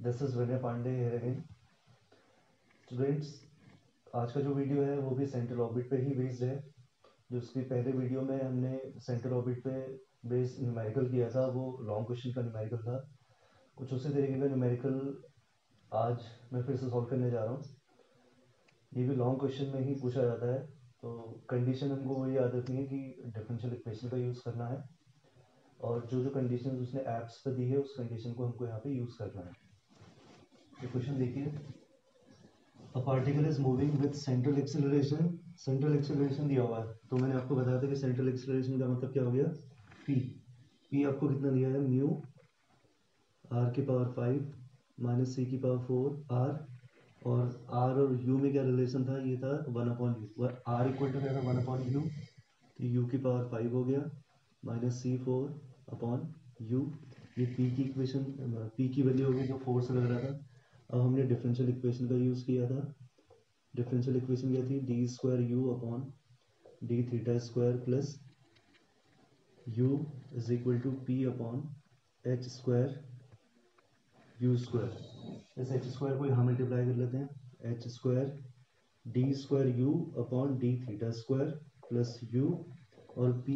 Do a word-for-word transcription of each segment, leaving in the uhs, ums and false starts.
This is Vinay Pandey here again. Students, आज का जो वीडियो है वो भी सेंट्रल ऑर्बिट पे ही बेस्ड है। जो उसकी पहले वीडियो में हमने सेंट्रल ऑर्बिट पे बेस्ड न्यूमेरिकल किया था, वो लॉन्ग क्वेश्चन का न्यूमेरिकल था। कुछ उसी तरीके का न्यूमेरिकल आज मैं फिर से सॉल्व करने जा रहा हूँ। ये भी लॉन्ग क्वेश्चन में ही पूछा जाता है, तो कंडीशन हमको वही याद रखनी है कि डिफरेंशियल इक्वेशन का यूज़ करना है, और जो जो कंडीशन उसने एप्स पे दी है उस कंडीशन को हमको यहाँ पे यूज़ करना है। तो क्वेश्चन देखिए, a particle is moving with central acceleration. Central acceleration दिया हुआ है, तो मैंने आपको बताया था कि सेंट्रल एक्सेलरेशन का मतलब क्या हो गया, पी। पी आपको कितना दिया है, म्यू आर की पावर फाइव माइनस सी की पावर फोर आर, और आर और यू में क्या रिलेशन था, ये था one upon U. R equal to क्या था, वन अपॉन यू, तो यू की पावर फाइव हो गया minus C four upon U. ये पी की इक्वेशन, पी की वैल्यू होगी जो फोर से लग रहा था। अब हमने डिफरेंशियल इक्वेशन का यूज़ किया था। डिफरेंशियल इक्वेशन क्या थी, D square U upon D theta square plus U is equal to P upon H square U square. इस एच स्क्वायर को यहाँ मल्टीप्लाई कर लेते हैं, H square D square U upon D theta square plus U, और P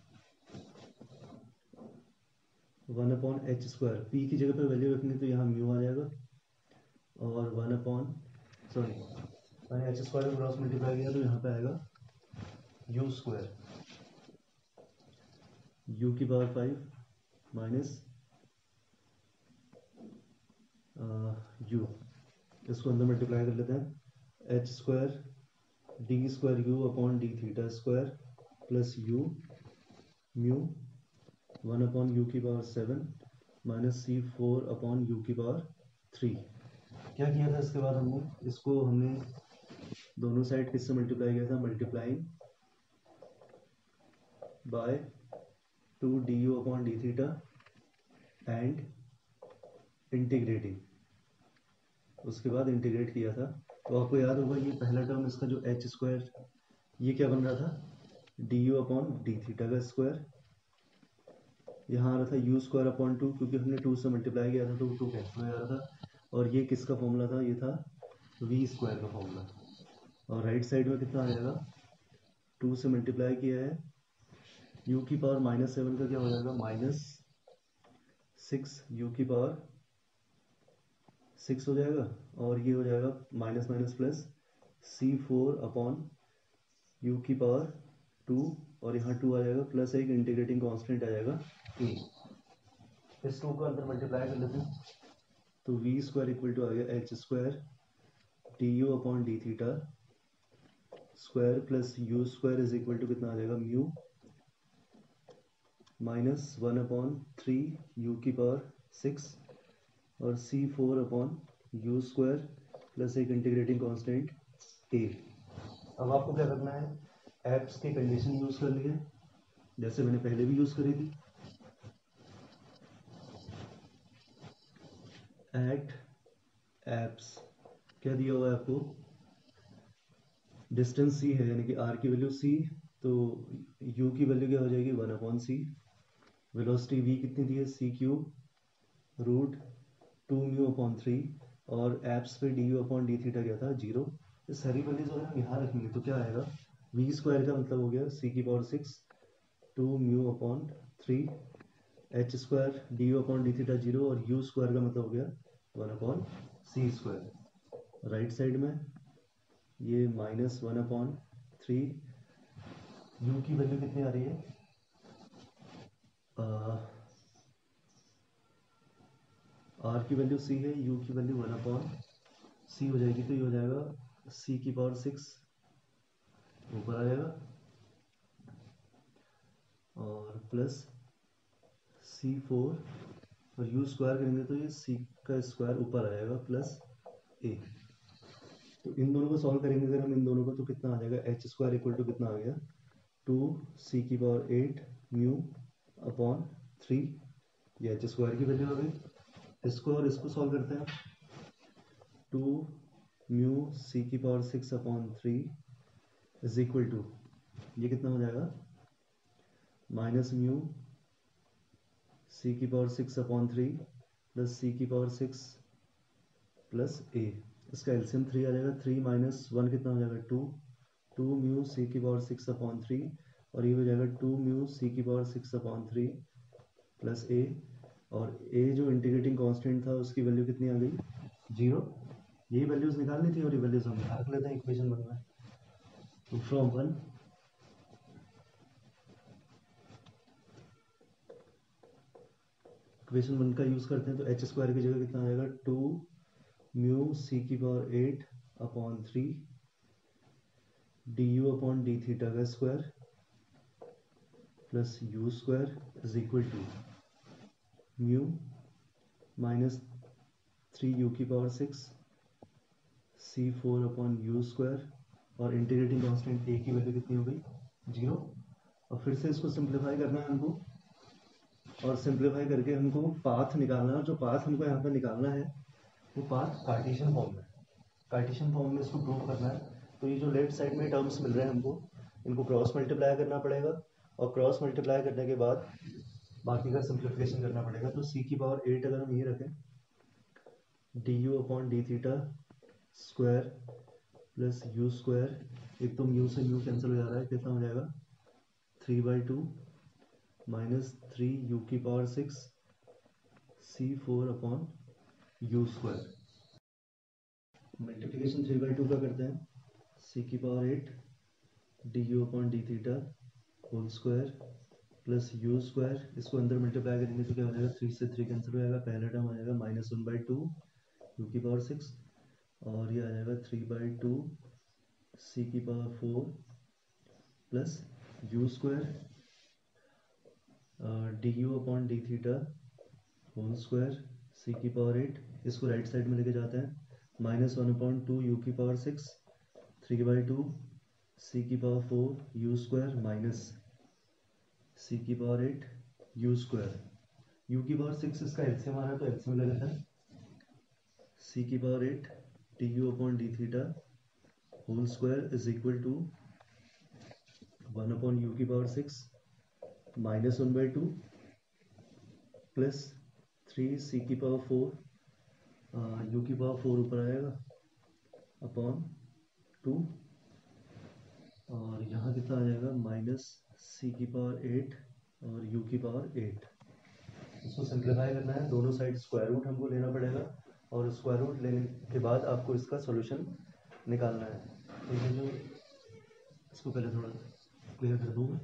one upon H square. P की जगह पे वैल्यू रखनी तो यहाँ म्यू आ जाएगा, और वन अपॉन सॉरी मैंने एच स्क्वायर में क्रॉस मल्टीप्लाई किया तो यहाँ पे आएगा यू स्क्वायर, यू की पावर फाइव माइनस यू। इसको अंदर मल्टीप्लाई कर लेते हैं, H square D square U upon D theta square plus U mu one upon U की power seven minus C four upon U की पावर थ्री। क्या किया था इसके बाद हमने, इसको हमने दोनों साइड किससे मल्टीप्लाई किया था, multiplying by two D U upon D theta and integrating, उसके बाद इंटीग्रेट किया था। तो आपको याद होगा ये पहला टर्म इसका जो एच स्क्वायर, ये क्या बन रहा था, D U upon D theta का स्क्वायर। यहाँ आ रहा था यू स्क्वायर अपॉन टू, क्योंकि हमने टू से मल्टीप्लाई किया था तो टू कैंसिल हो जा रहा था। और ये किसका फॉर्मूला था, ये था वी स्क्वायर का फॉर्मूला। और राइट साइड में कितना आ जाएगा, टू से मल्टीप्लाई किया है, यू की पावर माइनस सेवन का क्या हो जाएगा, माइनस सिक्स यू की पावर सिक्स हो जाएगा, और ये हो जाएगा minus minus plus C four upon U की पावर टू, और यहाँ टू आ जाएगा प्लस एक इंटीग्रेटिंग कांस्टेंट आ जाएगा ए। इस टू को अंदर मल्टीप्लाई कर लेते हैं, तो वी स्क्वायर इक्वल टू आ गया H square D U upon D theta square plus U square is equal to कितना आ जाएगा, mu minus one upon three U की पावर सिक्स, और C four upon U square plus एक integrating constant A. अब आपको क्या करना है, एप्स की कंडीशन यूज करनी है, जैसे मैंने पहले भी यूज करी थी। एट एप्स क्या दिया हुआ है आपको, डिस्टेंस सी है, यानी कि आर की वैल्यू सी, तो यू की वैल्यू क्या हो जाएगी, one upon C. Velocity V कितनी दी है, C cube root two mu upon three, और एप्स पे D U upon D theta क्या था, जीरो। ये सारी वैल्यूज अगर हम यहाँ रखेंगे तो क्या आएगा, वी स्क्वायर का मतलब हो गया सी की power six two mu upon three, H square D U upon D theta zero, और यू स्क्वायर का मतलब हो गया one upon C square. Right side में ये minus one upon three, U की वैल्यू कितनी आ रही है, आर की वैल्यू सी है, यू की वैल्यू वन अपॉन सी हो जाएगी, तो ये हो जाएगा सी की पावर सिक्स ऊपर आ जाएगा, और प्लस सी फोर, और यू स्क्वायर करेंगे तो ये सी का स्क्वायर ऊपर आ जाएगा प्लस ए। तो इन दोनों को सॉल्व करेंगे अगर हम इन दोनों को, तो कितना आ जाएगा, एच स्क्वायर इक्वल टू कितना आ गया, टू सी की power eight mu upon three, ये एच स्क्वायर की वैल्यू हो गई। इसको और इसको सॉल्व करते हैं, टू म्यू सी की power six upon three is equal to, ये कितना हो जाएगा, माइनस म्यू सी की power six upon three plus C की पावर सिक्स प्लस ए, इसका एलसीएम थ्री आ जाएगा, थ्री माइनस वन कितना हो जाएगा टू, टू म्यू सी की पावर सिक्स अपॉन थ्री, और ये हो जाएगा टू म्यू सी की power six upon three plus A, और ए जो इंटीग्रेटिंग कांस्टेंट था उसकी वैल्यू कितनी आ गई, जीरो। यही वैल्यूज निकालनी थी और ये वैल्यूज हम रख लेते हैं इक्वेशन वन में। तो फ्रॉम वन इक्वेशन वन का यूज करते हैं तो एच स्क्वायर की जगह कितना आएगा, टू म्यू सी की power eight upon three D U upon D theta का square plus U square is equal to mu minus three U की power six C four upon U square, और integrating constant A की value कितनी हो गई, zero. और फिर से इसको सिंप्लीफाई करना है हमको, और सिंप्लीफाई करके हमको पाथ निकालना है। जो पाथ हमको यहाँ पे निकालना है वो पाथ कार्टेशियन फॉर्म में, कार्टेशियन फॉर्म में इसको प्रूव करना है। तो ये जो लेफ्ट साइड में टर्म्स मिल रहे हैं हमको, इनको क्रॉस मल्टीप्लाई करना पड़ेगा, और क्रॉस मल्टीप्लाई करने के बाद बाकी का सिंप्लीफिकेशन करना पड़ेगा। तो सी की पावर एट अगर हम ये रखें, D U upon D theta square plus U square, एक तो म्यू से म्यू कैंसिल हो जा रहा है, कितना हो जाएगा three by two minus three U की power six C four upon U square. Multiplication three by two का करते हैं, सी की power eight D U upon D theta whole square plus U square, इसको अंदर मल्टीप्लाई करेंगे तो क्या हो जाएगा, थ्री से थ्री कैंसिल हो जाएगा, पहला टर्म आ जाएगा minus one by two U की पावर सिक्स, और ये आ जाएगा थ्री बाई टू सी की power four plus U square D U upon D theta whole square C की पावर एट, इसको राइट साइड में लेके जाते हैं, minus one upon two U की power six three by two C की power four U square minus C की power eight U square, U की पावर सिक्स इसका एलसीएम आ रहा है तो एलसीएम ले लेते हैं, सी की power eight D U upon D theta whole square is equal to one upon U की power six minus one by two plus three C की पावर फोर यू की पावर फोर ऊपर आएगा upon two, और यहाँ कितना आ जाएगा माइनस सी की पावर एट और यू की पावर एट। इसको सिंप्लीफाई करना है, दोनों साइड स्क्वायर रूट हमको लेना पड़ेगा, और स्क्वायर रूट लेने के बाद आपको इसका सॉल्यूशन निकालना है। तो ये जो इसको पहले थोड़ा क्लियर कर दूँ,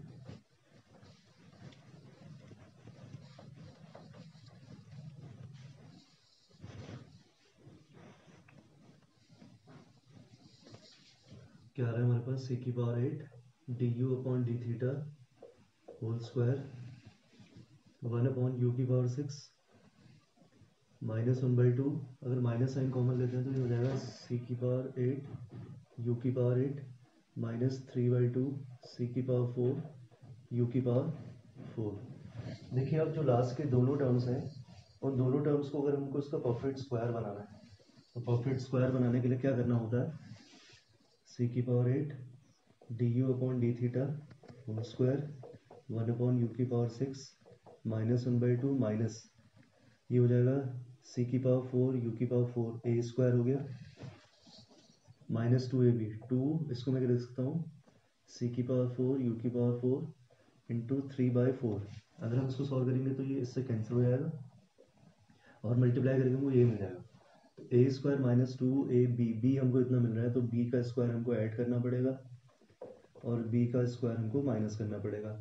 क्या आ रहा है हमारे पास, सी की power eight D U upon D theta whole square one upon U की power six minus one by two, अगर माइनस साइन कॉमन लेते हैं तो ये हो जाएगा सी की पावर एट यू की power eight minus three by two C की पावर फोर यू की पावर फोर। देखिए अब जो लास्ट के दोनों टर्म्स हैं उन दोनों टर्म्स को अगर हमको इसका परफेक्ट स्क्वायर बनाना है तो परफेक्ट स्क्वायर बनाने के लिए क्या करना होता है, सी की power eight D U upon D theta whole square one upon U की power six minus one by two minus ये हो जाएगा सी की पावर फोर यू की पावर फोर ए स्क्वायर हो गया minus two A B two, इसको मैं लिख सकता हूँ सी की पावर फोर यू की power four into three by four. अगर हम इसको सॉल्व करेंगे तो ये इससे कैंसिल हो जाएगा और मल्टीप्लाई करेंगे हमको ये मिल जाएगा, तो A square minus two A B, B हमको इतना मिल रहा है तो बी का स्क्वायर हमको ऐड करना पड़ेगा और बी का स्क्वायर हमको माइनस करना पड़ेगा।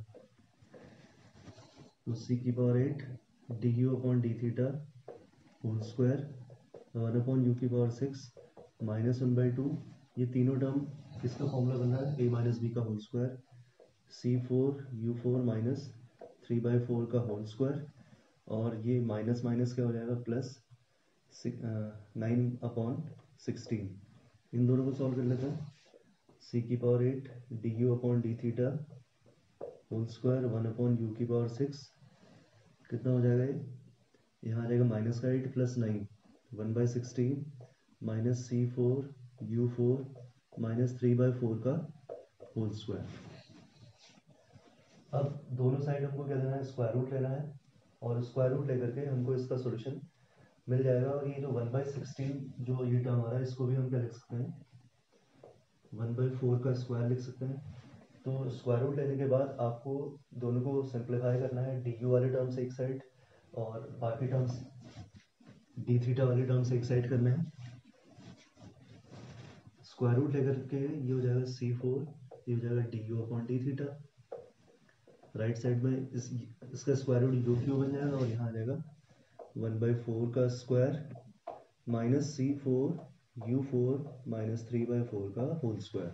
तो सी की power eight D U upon D theta whole square one upon U की power six minus one by two, ये तीनों टर्म किसका फॉर्मूला बन रहा है, ए माइनस बी का whole square C four U four minus three by four का whole square, और ये माइनस माइनस क्या हो जाएगा प्लस नाइन अपॉन सिक्सटीन। इन दोनों को सॉल्व कर लेते हैं, सी की power eight D U upon D theta whole square one upon U की पावर सिक्स कितना हो जाएगा, ये यहाँ आ जाएगा माइनस का eight plus nine one by sixteen minus C four U four minus three by four का होल स्क्वायर। अब दोनों साइड हमको क्या लेना है, स्क्वायर रूट लेना है, और स्क्वायर रूट लेकर के हमको इसका सॉल्यूशन मिल जाएगा। और ये जो वन बाई सिक्सटीन जो ये टर्म आ रहा है इसको भी हम क्या लिख सकते हैं, वन बाई फोर का स्क्वायर लिख सकते हैं। तो स्क्वायर रूट लेने के बाद आपको दोनों को सिंप्लीफाई करना है, डी यू वाले टर्म्स एक साइड और बाकी टर्म्स डी थीटा वाले टर्म्स एक साइड करने हैं। स्क्वायर रूट लेकर के ये हो जाएगा सी फोर, ये हो जाएगा D U upon D theta. Right side में इस इसका स्क्वायर रूट यू क्यू बन जाएगा और यहाँ आ जाएगा वन बाई फोर का square minus C four U four minus three by four का होल स्क्वायर।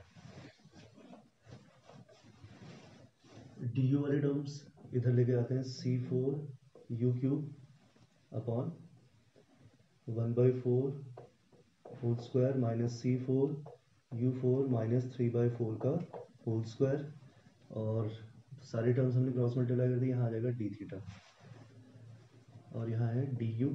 डी यू वाले टर्म्स इधर लेके आते हैं, C four U cube upon one by four whole square minus C four U four minus three by four का whole square. और सारे terms हमने क्रॉस मल्टीप्लाई कर दिए, यहाँ आ जाएगा डी थीटा और यहाँ है डी यू।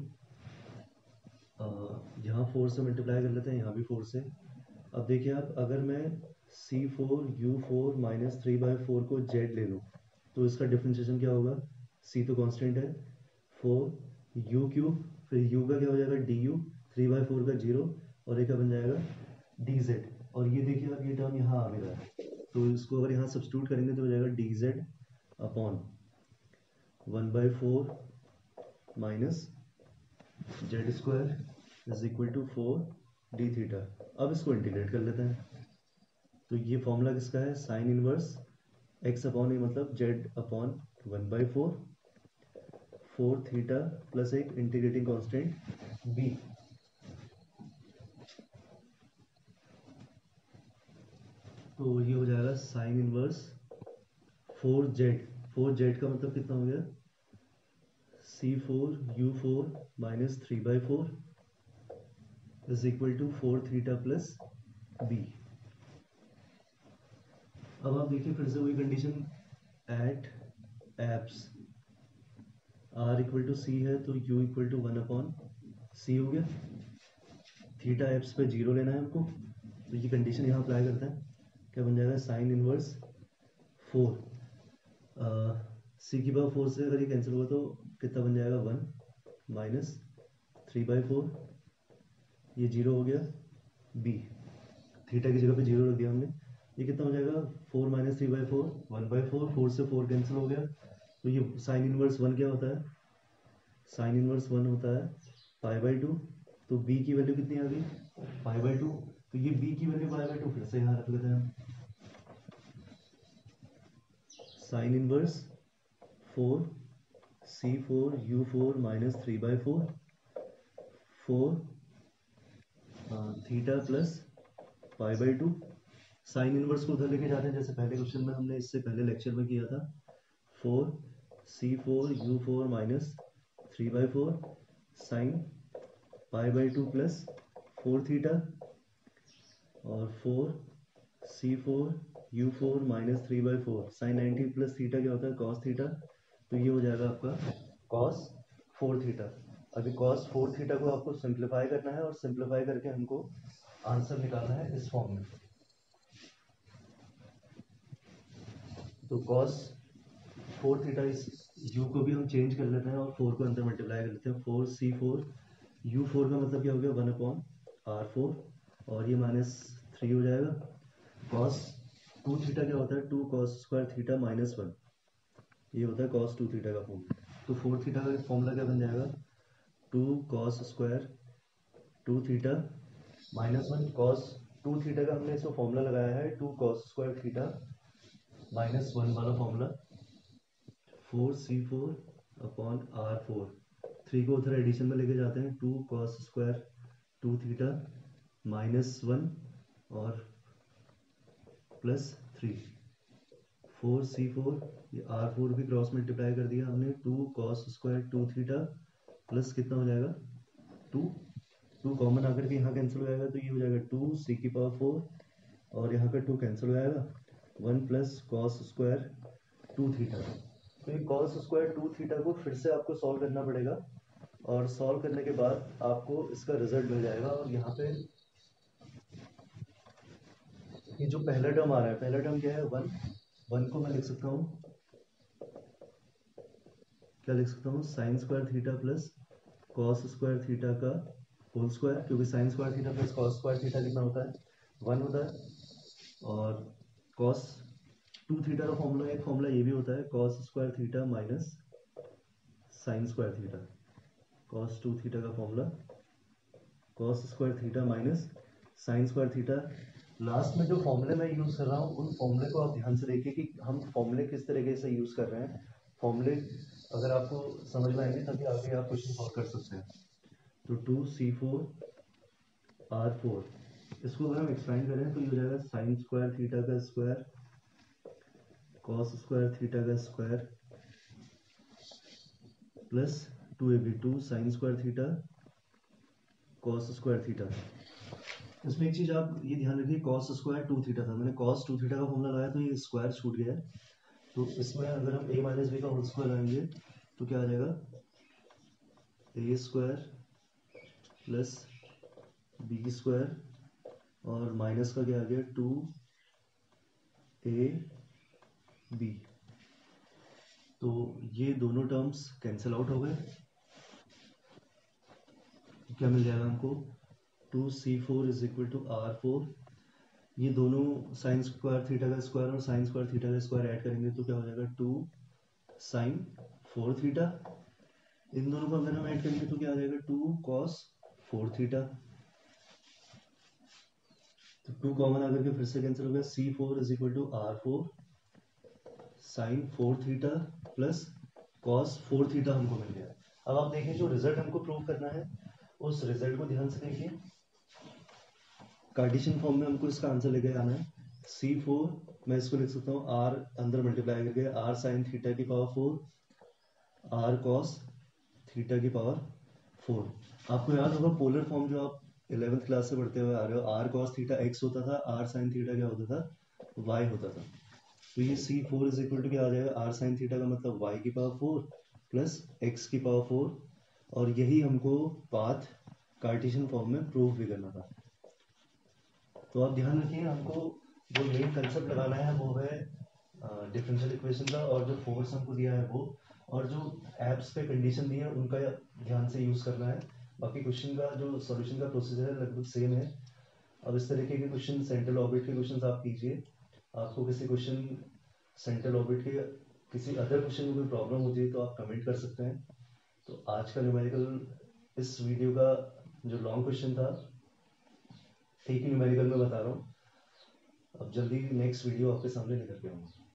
यहाँ फोर से मल्टीप्लाई कर लेते हैं, यहाँ भी फोर से। अब देखिए आप, अगर मैं C four U four minus three by four को जेड ले लूँ तो इसका डिफ्रेंशिएशन क्या होगा, सी तो कांस्टेंट है, फोर यू क्यूब, फिर यू का क्या हो जाएगा D U, three by four का जीरो और एक का बन जाएगा डी जेड। और ये देखिए आप, ये टर्म यहाँ आ भी रहा है तो इसको अगर यहाँ सब्स्टिट्यूट करेंगे तो हो जाएगा D Z upon one by four minus Z square is equal to four D theta. अब इसको इंटीग्रेट कर लेते हैं तो ये फॉर्मूला किसका है, sine inverse X upon A मतलब Z upon one by four, four theta plus एक इंटीग्रेटिंग कांस्टेंट बी। तो ये हो जाएगा sine inverse four Z, four Z का मतलब कितना हो गया, C four U four minus three by four is equal to four theta plus B. अब आप देखिए फिर से वही condition, at apse R equal to C है तो U equal to one upon C हो गया, थीटा एप्स पे जीरो लेना है हमको तो ये कंडीशन यहाँ अप्लाई करते हैं, क्या बन जाएगा साइन इनवर्स फोर, सी की पावर फोर से अगर ये कैंसिल हुआ तो कितना बन जाएगा one minus three by four, ये जीरो हो गया, बी थीटा की जगह पे जीरो रख दिया हमने, ये कितना हो जाएगा four minus three by four, one by four, four से फोर कैंसिल हो गया तो ये साइन इनवर्स वन क्या होता है, साइन इनवर्स वन होता है पाई बाई टू। तो बी की वैल्यू कितनी आ गई, पाई बाई टू, तो ये बी की वैल्यू पाई बाई टू फिर से यहाँ रख लेते हैं, sine inverse four C four U four minus three by four, four theta plus pi by two. Sine inverse को उधर लेके जाते हैं जैसे पहले क्वेश्चन में हमने इससे पहले लेक्चर में किया था, four C four U four minus three by four sine pi by two plus four theta और four C four U four minus three by four sine ninety plus theta क्या होता है कॉस थीटा, तो ये हो जाएगा आपका cos four theta. अभी कॉस फोर थीटा को आपको सिंप्लीफाई करना है और सिंप्लीफाई करके हमको आंसर निकालना है इस फॉर्म में। तो कॉस फोर थीटा, इस यू को भी हम चेंज कर लेते हैं और फोर को अंदर मल्टीप्लाई कर लेते हैं, four C four U four का मतलब क्या हो गया वन अपॉन आर फोर और ये माइनस थ्री हो जाएगा, कॉस टू थीटा क्या होता है two cos square theta minus one, ये होता है कॉस टू थीटा का फॉर्मूला। तो फोर थीटा का फॉर्मूला क्या बन जाएगा, two cos square two theta minus one, cos two theta का हमने इसको फॉर्मूला लगाया है two cos square theta minus one वाला formula, four C four upon R four, three को उधर एडिशन में लेके जाते हैं, two cos square two theta minus one और plus three, four C four, ये आर फोर भी क्रॉस मल्टीप्लाई कर दिया हमने, two cos square two theta plus कितना हो जाएगा टू, टू कॉमन आकर के यहाँ कैंसिल हो जाएगा तो ये हो जाएगा टू सी की पावर फोर और यहाँ का टू कैंसिल हो जाएगा, one plus cos square two theta. तो ये कॉस स्क्वायर टू थीटा को फिर से आपको सॉल्व करना पड़ेगा और सॉल्व करने के बाद आपको इसका रिजल्ट मिल जाएगा। और यहाँ पे ये जो पहला टर्म आ रहा है, पहला टर्म क्या है वन, वन को मैं लिख सकता हूँ, क्या लिख सकता हूँ sine square theta plus cos square theta का होल स्क्वायर, क्योंकि sine square theta plus cos square theta कितना होता है, वन होता है। और कॉस टू थीटा का फॉर्मूला, एक फॉर्मूला ये भी होता है, cos square theta minus sine square theta. Cos two theta का formula cos square theta minus sine square theta. Last में जो फॉर्मूले मैं यूज़ कर रहा हूँ उन फॉर्मूले को आप ध्यान से देखिए कि हम फॉर्मूले किस तरीके से यूज़ कर रहे हैं। फॉर्मूले अगर आपको समझ में आएंगे तभी आगे आप क्वेश्चन सॉल्व कर सकते हैं। तो two C four R four, इसको अगर हम एक्सपेंड करें तो ये हो जाएगा साइन स्क्वायर थीटा का स्क्वायर कॉस स्क्वायर थीटा का square plus two A B two sine square theta cos square theta. इसमें एक चीज आप ये ध्यान रखिए, कॉस स्क्वायर टू थीटा था, मैंने कॉस टू थीटा का फॉर्मूला लगाया तो ये स्क्वायर छूट गया है। तो इसमें अगर हम ए माइनस बी का होल स्क्वायर लगाएंगे तो क्या आ जाएगा, A square plus B square और माइनस का क्या आ गया, टू ए बी। तो ये दोनों टर्म्स कैंसिल आउट हो गए। क्या मिल जाएगा हमको, two C four is equal to R four. ये दोनों साइन स्क्वायर थीटा का स्क्वायर और साइन स्क्वायर थीटा का स्क्वायर ऐड करेंगे तो क्या हो जाएगा, टू साइन फोर थीटा। इन दोनों को अगर हम ऐड करेंगे तो क्या आ जाएगा, टू कॉस फोर थीटा। तो टू कॉमन आकर के फिर से कैंसिल हो गया, C four is equal to R four sine four theta plus cos four theta हमको मिल गया। अब आप देखिए जो रिजल्ट हमको प्रूव करना है उस रिजल्ट को ध्यान से देखिए। कार्टेशियन फॉर्म में हमको इसका आंसर लेके आना है। सी फोर मैं इसको लिख सकता हूँ आर अंदर मल्टीप्लाई करके आर साइन थीटा की power four R cos theta की पावर फोर। आपको याद होगा पोलर फॉर्म जो आप इलेवेंथ क्लास से पढ़ते हुए आ रहे हो, आर कॉस थीटा एक्स होता था, आर साइन थीटा क्या होता था, वाई होता था। तो ये C four is equal to क्या आ जाएगा, आर साइन थीटा का मतलब वाई की पावर फोर प्लस एक्स की पावर फोर। और यही हमको पाथ कार्टेशियन फॉर्म में प्रूव भी करना था। तो आप ध्यान रखिए, हमको जो मेन कंसेप्ट लगाना है वो है डिफरेंशियल इक्वेशन का, और जो फोर्स हमको दिया है वो, और जो एप्स पे कंडीशन दी है उनका ध्यान से यूज करना है। बाकी क्वेश्चन का जो सॉल्यूशन का प्रोसीजर है लगभग सेम है। अब इस तरीके के क्वेश्चन सेंट्रल ऑर्बिट के क्वेश्चन आप कीजिए। आपको किसी क्वेश्चन सेंट्रल ऑर्बिट के किसी अदर क्वेश्चन में कोई प्रॉब्लम होती है तो आप कमेंट कर सकते हैं। तो आज का न्यूमेरिकल इस वीडियो का जो लॉन्ग क्वेश्चन था ठीक ही न्यूमेरिकल में बता रहा हूँ। अब जल्दी नेक्स्ट वीडियो आपके सामने लेकर के आऊँगा।